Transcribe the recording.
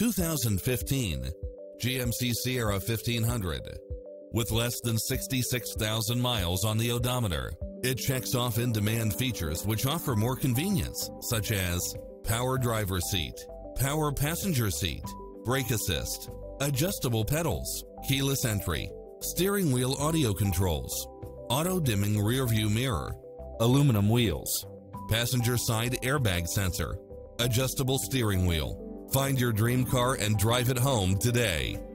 2015 GMC Sierra 1500. With less than 66,000 miles on the odometer, it checks off in-demand features which offer more convenience, such as power driver seat, power passenger seat, brake assist, adjustable pedals, keyless entry, steering wheel audio controls, auto-dimming rear-view mirror, aluminum wheels, passenger side airbag sensor, adjustable steering wheel. Find your dream car and drive it home today.